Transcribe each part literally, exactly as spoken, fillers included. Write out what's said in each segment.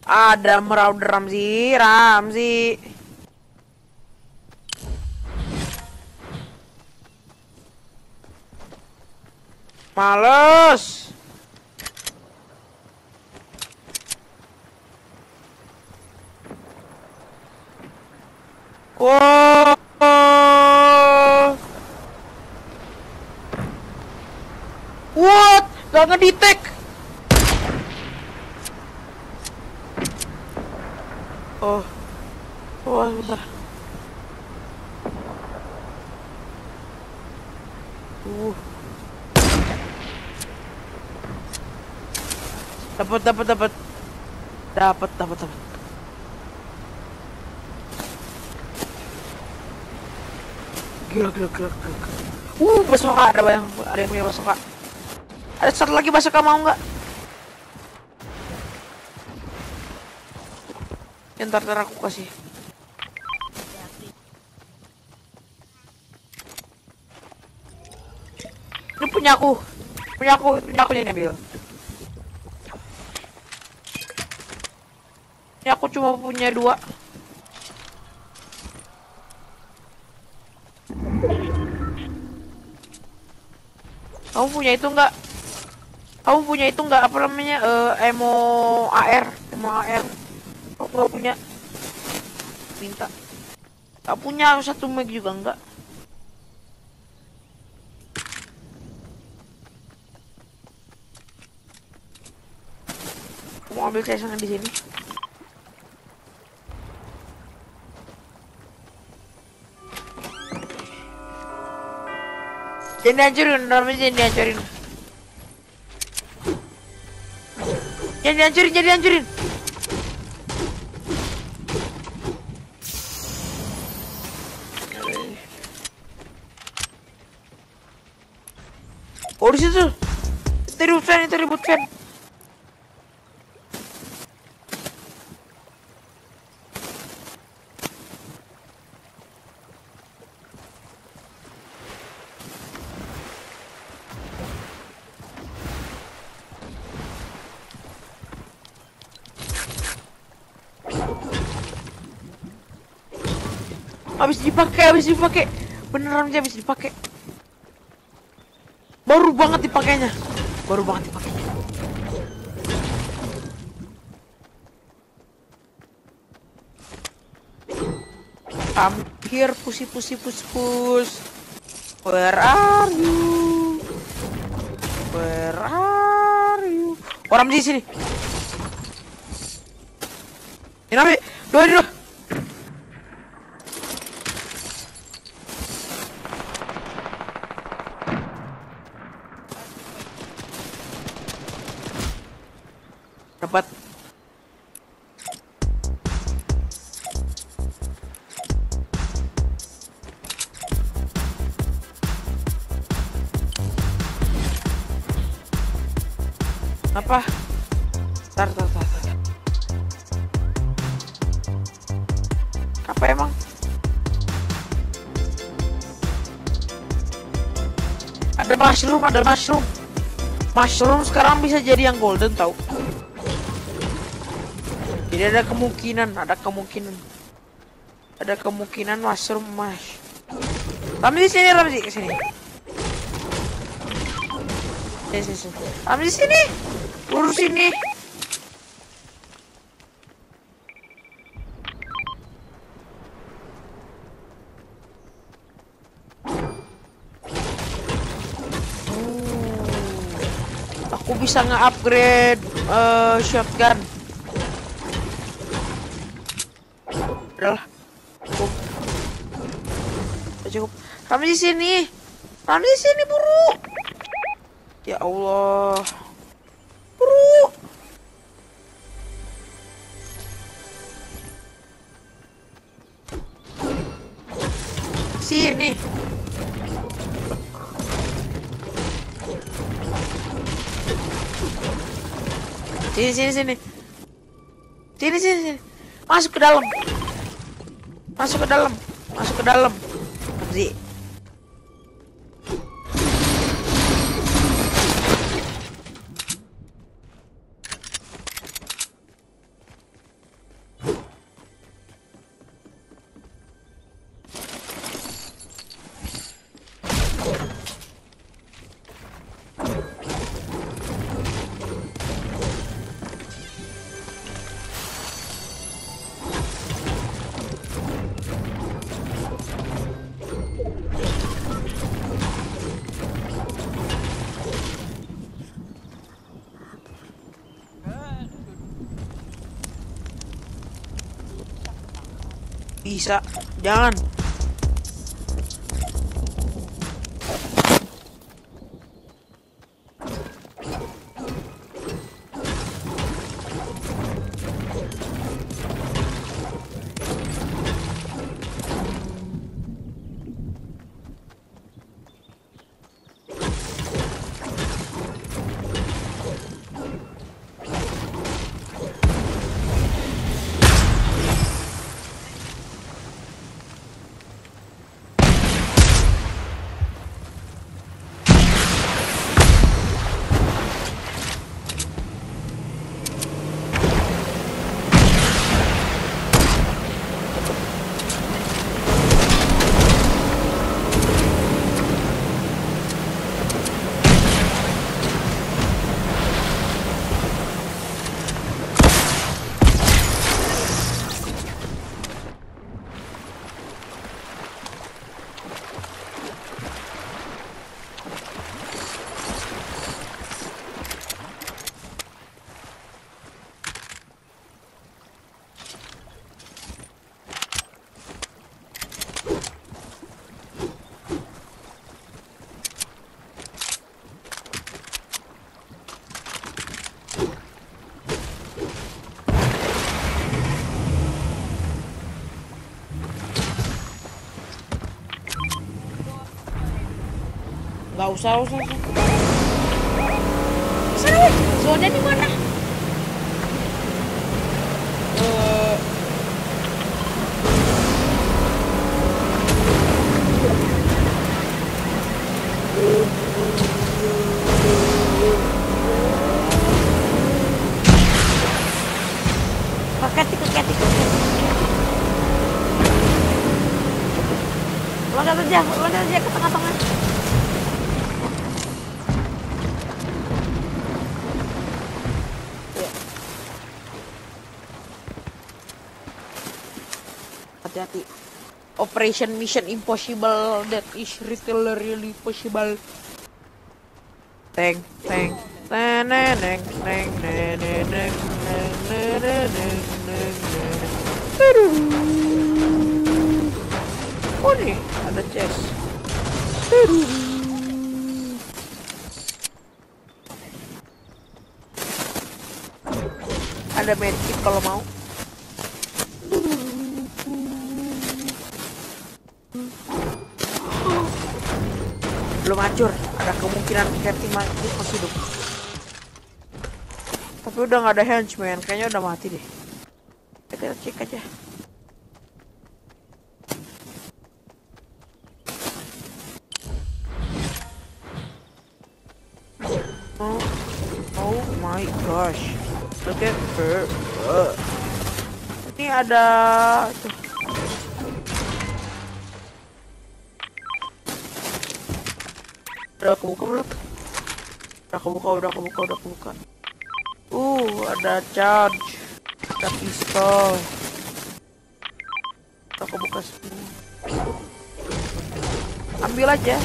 Ada meraup Ramzi, Ramzi. Males. Wow. What? Gak ngedetect. Oh. Oh, bentar. Uh. Dapat, dapat, dapat. Dapat, dapat, dapat. Gila, gila, gila, gila. Uh, basoka ada yang ada yang punya basoka. Ada satu lagi basoka, mau nggak? Ntar ntar aku kasih. Ini punya aku, punya aku, punya aku yang ambil. Ini aku cuma punya dua. Kamu punya itu enggak? Kamu punya itu enggak? Apa namanya? Uh, emo A R, emo A R. Aku nggak punya. Minta. Gak punya satu mag juga enggak? Aku mau ambil season di sini. Jangan dihancurin, namanya jangan dihancurin. Jangan dihancurin, jangan dihancurin. Oh, di situ. Itu ribut fan, itu ribut fan. Habis dipakai, habis dipakai. Beneran aja habis dipakai. Baru banget dipakainya. Baru banget dipakainya. I'm here, pussy, pussy, push, push. Where are you? Where are you? Orang di sini. Ini apa? Dua, dua. Dapat. Apa? Tar, tar, tar, tar. Apa emang? Ada mushroom, ada mushroom. Mushroom sekarang bisa jadi yang golden tau. Jadi ada kemungkinan, ada kemungkinan. Ada kemungkinan mushroom mas. Ramzi sini, Ramzi ke sini. Sini, sini, sini. Ramzi sini. Urus sini. Aku bisa nge-upgrade uh, shotgun. Udahlah. Cukup. Cukup. Kami di sini. Kami di sini, buru. Ya Allah. Buru. Sini. Sini, sini, sini. Sini, sini, sini. Masuk ke dalam. Masuk ke dalam. Masuk ke dalam. Ramzi. bisa. Jangan. Gak usah, usah, usah. Sana, weh. Zona di mana? Eh, Kaketi, kaketi, kaketi. Loncat aja, loncat aja ke tengah-tengah. Hati-hati. Operation Mission Impossible, that is really really possible. Teng teng teng teng teng teng teng teng teng teng. Oh nih ada chest. Ada medkit kalau mau. Belum hancur, ada kemungkinan Cathy masih hidup. Tapi udah nggak ada henchman, kayaknya udah mati deh. Kita cek aja. Oh, oh my gosh, look at her. Uh. Ini ada tuh. Udah kebuka belum? Udah kebuka, udah kebuka, udah kebuka. Uh, ada charge, ada pistol. Udah kebuka semua. Ambil aja.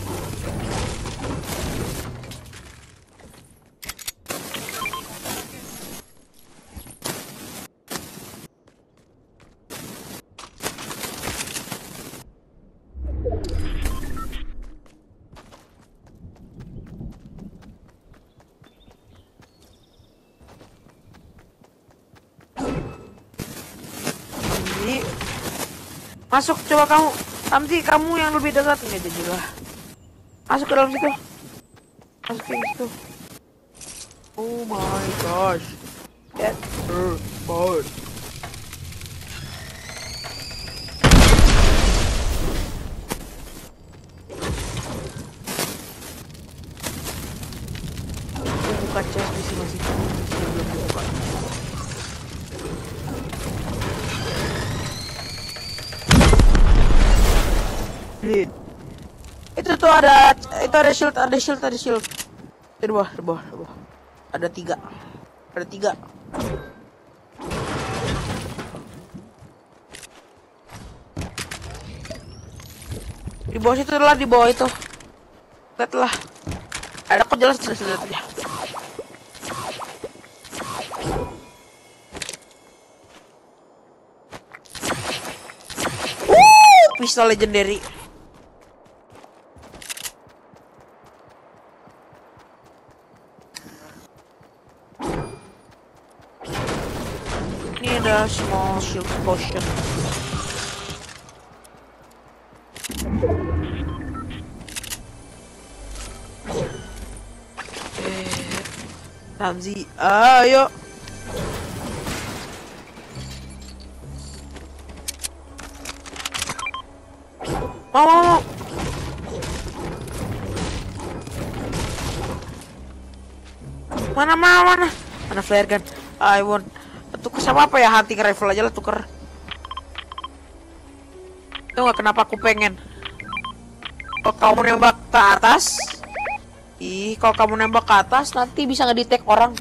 Masuk, coba kamu. Tamsi, kamu yang lebih dekat. Nggak jadi lah. Masuk ke dalam situ. Masuk ke situ. Oh my gosh. Get her board. Aku buka chest di sini masih belum buka. Itu tuh ada, itu ada shield, ada shield, ada shield. Di bawah, di bawah, di bawah. Ada tiga, ada tiga. Di bawah situ lah, di bawah itu. Lihatlah. Ada kok jelas, jelas, jelas aja. pistol legendary. Ini ada small shield potion. Eh, Ramzi, ayo. Mau, mau, mau. Mana, mana, mana? Mana flare gun? I want. Tuker sama apa ya? Hunting rifle aja lah tuker. Itu nggak kenapa aku pengen. Kalau kamu nembak ke atas, ih, kalau kamu nembak ke atas nanti bisa ngedetect orang.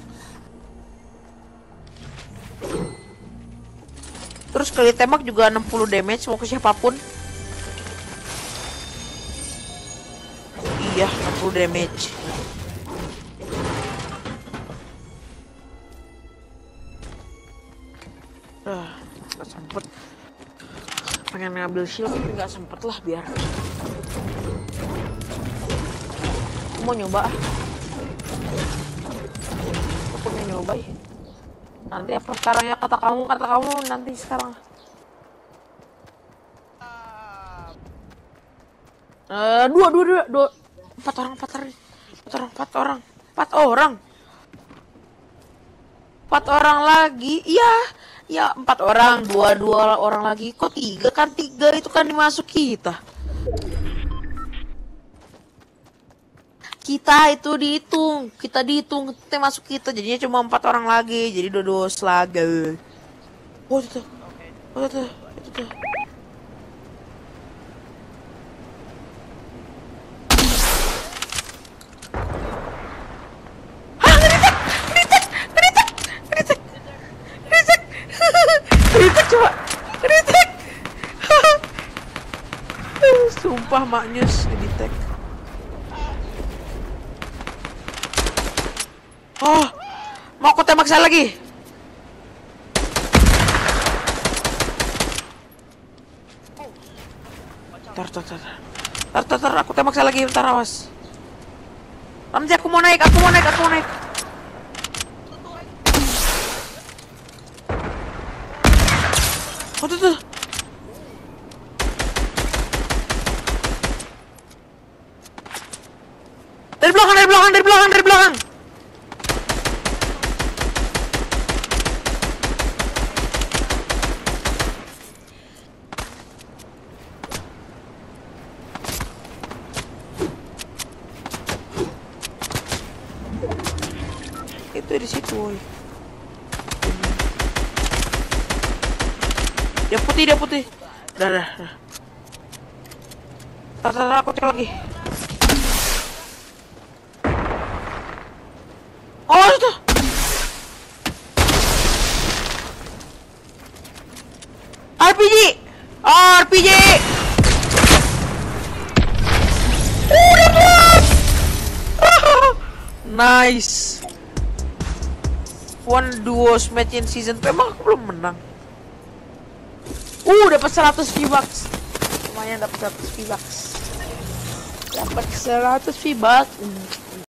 Terus kali tembak juga enam puluh damage mau ke siapapun. Iya, enam puluh damage. Uh, gak sempet. Pengen ngambil shield tapi gak sempet lah biar. Aku mau nyoba. Aku pengen nyoba ya. Nanti apa sekarang ya kata kamu, kata kamu nanti sekarang. Uh, dua, dua, dua, dua. Empat orang, empat orang. Empat orang, empat orang. Empat orang. Empat orang lagi. Iya. Ya empat orang, dua dua orang lagi. Kok tiga kan? Tiga itu kan dimasuk kita. Kita itu dihitung, kita dihitung, kita masuk kita. Jadinya cuma empat orang lagi. Jadi dua dua selaga. Oh itu, oh itu, itu tuh. Coba retake. Sumpah maknyus di-detect. Oh, mau aku tembak saya lagi. Tar, tar, tar. Tar, tar, tar, aku tembak saya lagi, bentar awas. Ramzi, aku mau naik, aku mau naik, aku mau naik. Oh tuh tuh. Dari belakang, dari belakang, dari belakang, dari belakang. Itu di situ, woy. Dia putih, dia putih. Dah, dah, dah. Tar, tar, tar, aku cek lagi. Oh, itu. R P G. R P G. Oh, dapat. Nice. One duos match in season two. Emang aku belum menang. Uh, dapat seratus V-Bucks. Lumayan dapat seratus V-Bucks. Dapat seratus V-Bucks.